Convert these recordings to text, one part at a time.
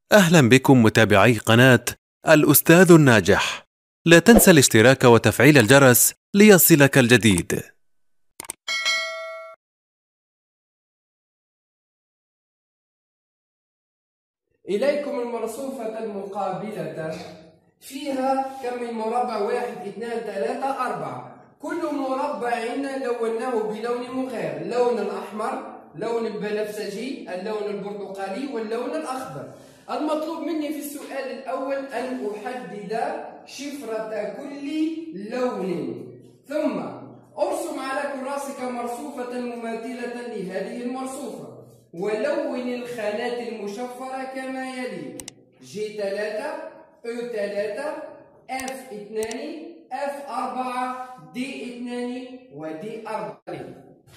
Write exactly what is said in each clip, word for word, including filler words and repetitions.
أهلا بكم متابعي قناة الأستاذ الناجح. لا تنسى الاشتراك وتفعيل الجرس ليصلك الجديد. إليكم المرصوفة المقابلة فيها كم من مربع؟ واحد اثنان ثلاثة أربعة. كل مربع لوناه بلون مغاير، اللون الأحمر، اللون البنفسجي، اللون البرتقالي واللون الأخضر. المطلوب مني في السؤال الأول أن أحدد شفرة كل لون، ثم أرسم على كراسك مرصوفة مماثلة لهذه المرصوفة، ولون الخانات المشفرة كما يلي: جي ثلاثة، او ثلاثة، اف اثنان، اف أربعة، دي اثنان ودي أربعة.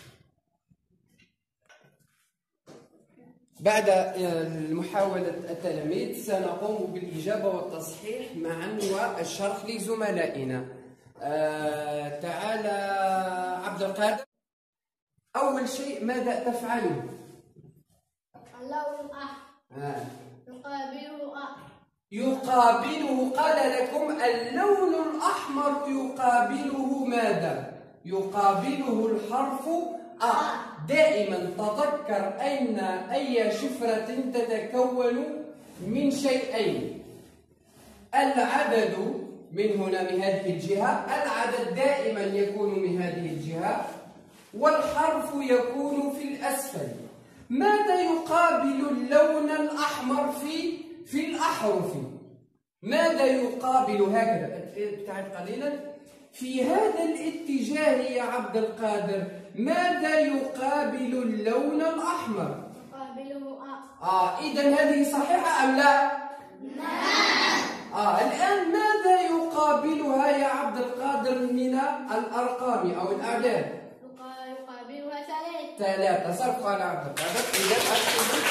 بعد محاولة التلاميذ سنقوم بالإجابة والتصحيح معا والشرح لزملائنا. آه تعالى عبد القادر، أول شيء ماذا تفعل؟ اللون الأحمر آه. يقابله أ يقابله، قال لكم اللون الأحمر يقابله ماذا؟ يقابله الحرف أ. دائما تذكر أن أي شفرة تتكون من شيئين: العدد من هنا من هذه الجهة، العدد دائما يكون من هذه الجهة، والحرف يكون في الأسفل. ماذا يقابل اللون الأحمر في في الأحرف؟ ماذا يقابل؟ هكذا ابتعد قليلا. في هذا الاتجاه يا عبد القادر ماذا يقابل اللون الأحمر؟ يقابله أ. آه إذا هذه صحيحة أم لا؟ نعم. آه الآن ماذا يقابلها يا عبد القادر من الأرقام أو الأعداد؟ يقابلها ثلاثة. ثلاثة. صرف على عبد القادر. إذا أكتب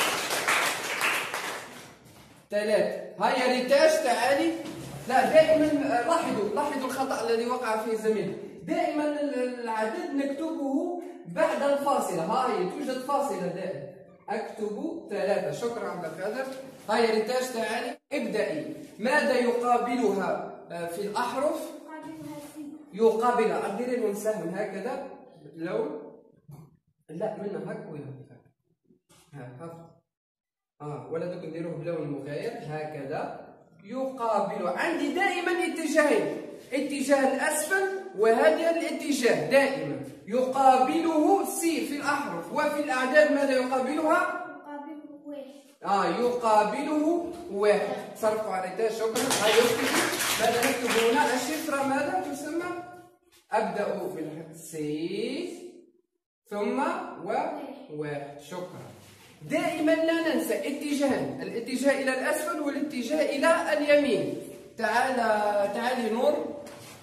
ثلاثة. هيا ريتاش تعالي. لا، دائما لاحظوا لاحظوا الخطأ الذي وقع فيه زميلي. دائما العدد نكتبه بعد الفاصلة. هاي توجد فاصلة دائما. أكتب ثلاثة. شكرا عبد القادر. هيا ريتاش تعالي ابدأي. ماذا يقابلها في الأحرف؟ يقابلها سي. يقابلها. أديري لهم سهم هكذا لون. لا منها هكا ولا هكا. ها اه ولا دوك نديروه بلون مغاير هكذا. يقابل. عندي دائما اتجاهين: اتجاه الاسفل وهذا الاتجاه. دائما يقابله سي في الاحرف، وفي الاعداد ماذا يقابلها؟ يقابله واحد. اه يقابله واحد. صرفوا على ذلك. شكرا. هيا اكتبوا. ماذا نكتب هنا؟ الشفره ماذا تسمى؟ ابدا بالسي ثم وواحد. شكرا. دائما لا ننسى اتجاهين: الاتجاه الى الاسفل والاتجاه الى اليمين. تعالى تعالي نور.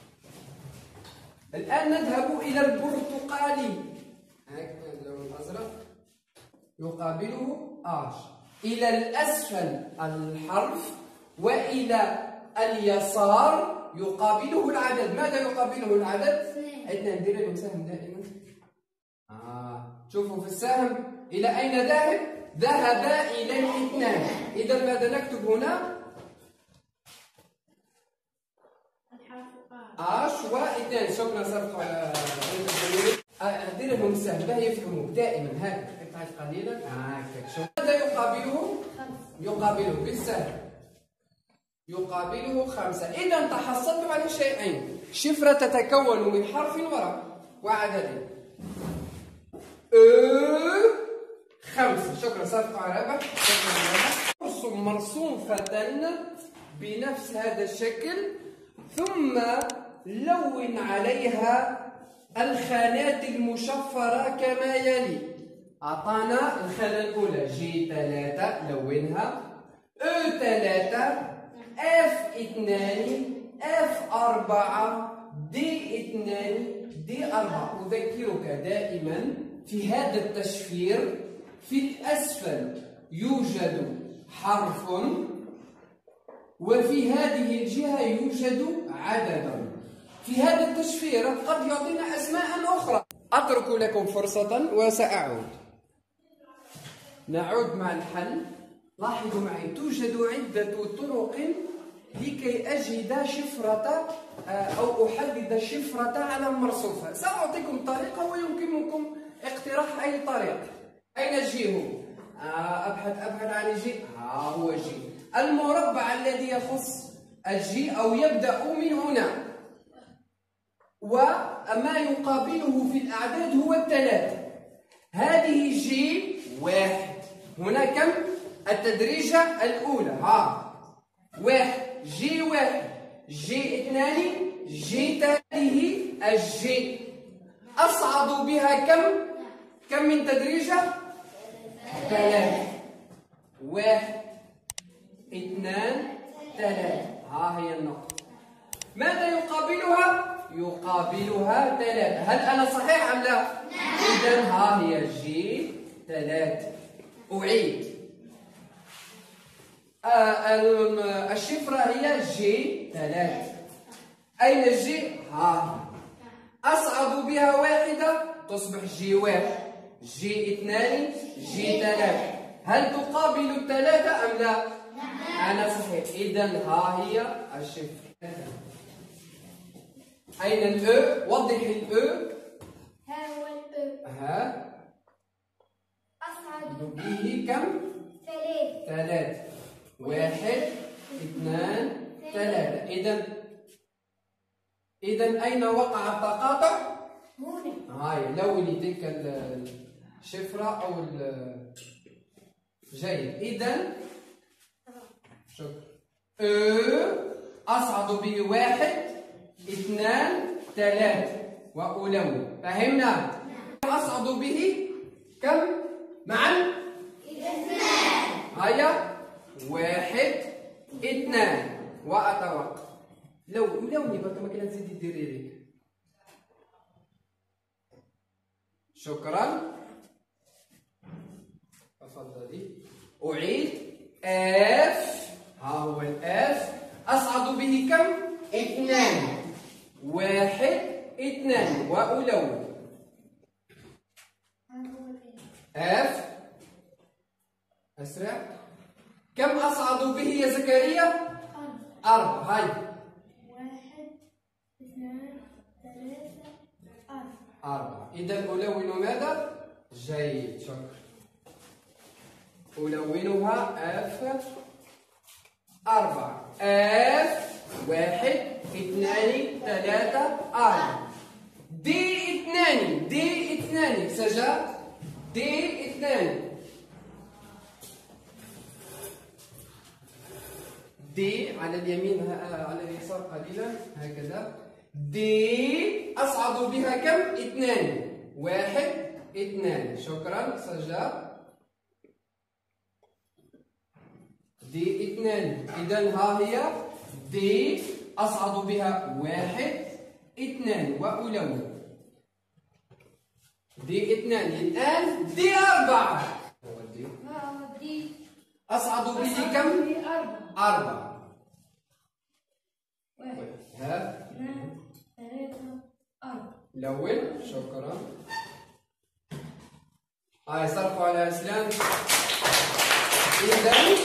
الان نذهب الى البرتقالي. هكذا اللون الازرق يقابله اش. الى الاسفل الحرف، والى اليسار يقابله العدد. ماذا يقابله العدد؟ اثنين. ندير لهم سهم دائما. اه شوفوا في السهم إلى أين ذاهب؟ ذهب إلى الاثنان. إذا ماذا نكتب هنا؟ الحرف أش واثنان. شكرا. صرفوا على أدير لهم سهم باه يفهموا دائما. هكذا ابتعد قليلا. هكذا. شوف ماذا يقابله؟ يقابله بالسهم. يقابله خمسة. إذا تحصلتم على شيئين: شفرة تتكون من حرف ورقم وعدد. أه خمسة. شكرا. صرف على رابع. ارسم مرصوفة بنفس هذا الشكل، ثم لون عليها الخانات المشفرة كما يلي. أعطانا الخانة الأولى جي ثلاثة، لونها. او ثلاثة، اف اثنان، اف أربعة، دي اثنان، دي أربعة. أذكرك دائما في هذا التشفير في الأسفل يوجد حرف، وفي هذه الجهة يوجد عدد. في هذا التشفير قد يعطينا أسماء أخرى. أترك لكم فرصة وسأعود. نعود مع الحل. لاحظوا معي توجد عدة طرق لكي أجد شفرة أو أحدد الشفرة على المرصوفة. سأعطيكم طريقة ويمكنكم اقتراح أي طريقة. أين الجي هو؟ أبحث أبحث عن الجي. ها هو الجي، المربع الذي يخص الجي أو يبدأ من هنا، وما يقابله في الأعداد هو الثلاثة. هذه جي واحد. هنا كم؟ التدريجة الأولى. ها واحد، جي واحد، جي اثنان، جي هذه الجي. أصعد بها كم؟ كم من تدريجة؟ ثلاثة. واحد، اثنان، ثلاثة. ها هي النقطة. ماذا يقابلها؟ يقابلها ثلاثة. هل أنا صحيح أم لا؟ إذن ها هي جي ثلاثة. أعيد. آه الشفرة هي جي ثلاثة. أين الجي؟ ها. أصعد بها واحدة تصبح جي واحد، جي اثنان، جي ثلاثة. هل تقابل الثلاثة أم لا؟ أنا صحيح. إذن ها هي الشفرة. أين الأو؟ وضح الأو. ها هو الأو. ها. أصعد به كم؟ ثلاثة. ثلاثة. واحد، اثنان، ثلاثة. إذن إذن أين وقع التقاطع؟ هنا. هاي لوني تلك الشفرة أو جيد. إذن شكرا. أو أصعد به واحد، اثنان، ثلاثة وألون. فهمنا؟ أصعد به كم معا؟ اثنان. هيا واحد، اثنان وأتوقف. لو لوني برك ما كان تزيدي ديري ليك. شكرا. تفضلي. أعيد. اف. ها هو الاف. أصعد به كم؟ اثنان. واحد، اثنان وألون. اف. أسرع. كم أصعد به يا زكريا؟ أربعة. هاي. واحد، اثنان، ثلاثة، أربعة. أربعة. إذا ألون ماذا؟ جيد. شكرا. ألونها اف أربعة. اف واحد، اثنان، ثلاثة، أربعة. دي اثنان، دي اثنان سجاد. دي اثنان. دي على اليمين على اليسار قليلا هكذا. دي أصعد بها كم؟ اثنان. واحد، اثنان. شكرا سجاد. دي اثنان. إذن ها هي دي أصعد بها واحد، اثنان وألون. دي اثنان. الآن دي أربعة. ها هو دي. أصعد به كم؟ أربعة. أربعة. واحد، ها اثنان، ثلاثة، أربعة. لون. شكرا. هاي صرفوا على إسلام. إذن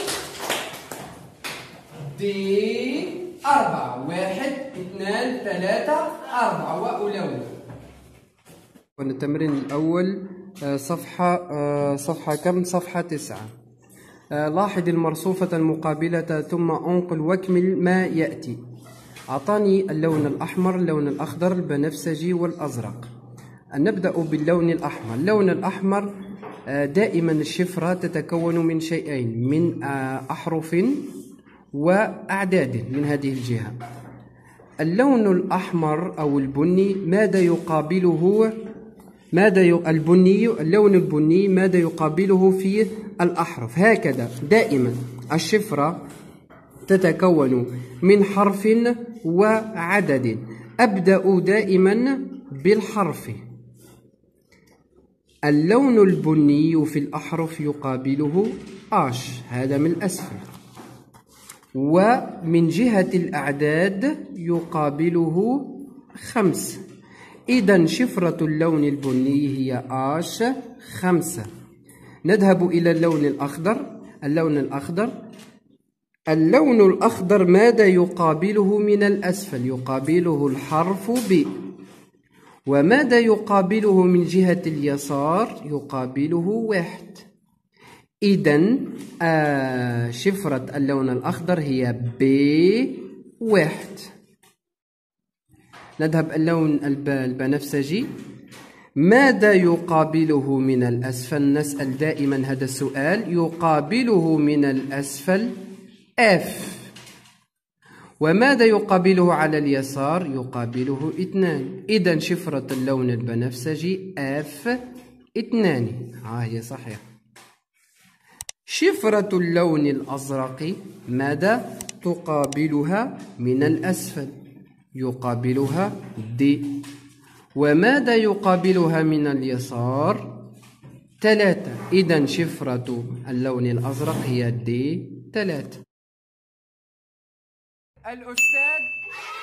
دي أربعة. واحد، اثنان، ثلاثة، أربعة وألون. التمرين الأول صفحة صفحة كم؟ صفحة تسعة. لاحظ المرصوفة المقابلة ثم انقل واكمل ما يأتي. أعطاني اللون الأحمر، اللون الأخضر، البنفسجي والأزرق. نبدأ باللون الأحمر. اللون الأحمر دائما الشفرة تتكون من شيئين، من أحرف وأعداد من هذه الجهة. اللون الأحمر أو البني ماذا يقابله؟ ماذا ي... البني اللون البني ماذا يقابله في الأحرف؟ هكذا دائما الشفرة تتكون من حرف وعدد. أبدأ دائما بالحرف. اللون البني في الأحرف يقابله آش، هذا من الأسفل. ومن جهة الأعداد يقابله خمس. إذن شفرة اللون البني هي آش خمسة. نذهب إلى اللون الأخضر. اللون الأخضر. اللون الأخضر ماذا يقابله من الأسفل؟ يقابله الحرف ب. وماذا يقابله من جهة اليسار؟ يقابله واحد. إذن آه شفرة اللون الأخضر هي ب واحد. نذهب اللون البنفسجي. ماذا يقابله من الأسفل؟ نسأل دائما هذا السؤال. يقابله من الأسفل اف. وماذا يقابله على اليسار؟ يقابله اثنان. إذن شفرة اللون البنفسجي اف اثنان. ها هي صحيح. شفرة اللون الأزرق ماذا تقابلها من الأسفل؟ يقابلها دي. وماذا يقابلها من اليسار؟ ثلاثة. إذن شفرة اللون الأزرق هي دي ثلاثة. الأستاذ